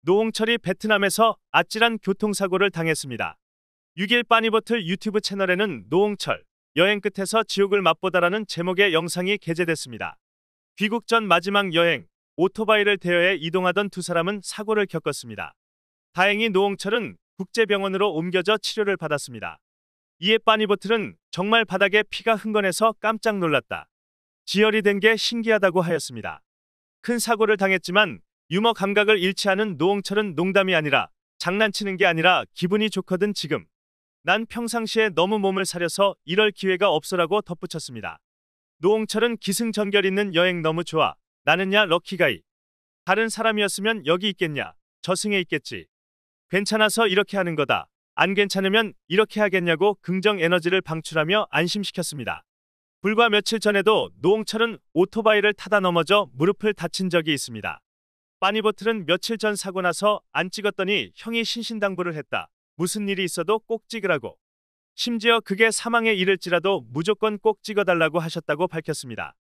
노홍철이 베트남에서 아찔한 교통사고를 당했습니다. 6일 빠니보틀 유튜브 채널에는 노홍철, 여행 끝에서 지옥을 맛보다라는 제목의 영상이 게재됐습니다. 귀국 전 마지막 여행, 오토바이를 대여해 이동하던 두 사람은 사고를 겪었습니다. 다행히 노홍철은 국제병원으로 옮겨져 치료를 받았습니다. 이에 빠니보틀은 정말 바닥에 피가 흥건해서 깜짝 놀랐다. 지혈이 된 게 신기하다고 하였습니다. 큰 사고를 당했지만 유머 감각을 잃지 않은 노홍철은 농담이 아니라 장난치는 게 아니라 기분이 좋거든 지금. 난 평상시에 너무 몸을 사려서 이럴 기회가 없어라고 덧붙였습니다. 노홍철은 기승전결 있는 여행 너무 좋아. 나는야 럭키가이. 다른 사람이었으면 여기 있겠냐. 저승에 있겠지. 괜찮아서 이렇게 하는 거다. 안 괜찮으면 이렇게 하겠냐고 긍정 에너지를 방출하며 안심시켰습니다. 불과 며칠 전에도 노홍철은 오토바이를 타다 넘어져 무릎을 다친 적이 있습니다. 빠니보틀은 며칠 전 사고 나서 안 찍었더니 형이 신신당부를 했다. 무슨 일이 있어도 꼭 찍으라고. 심지어 그게 사망에 이를지라도 무조건 꼭 찍어달라고 하셨다고 밝혔습니다.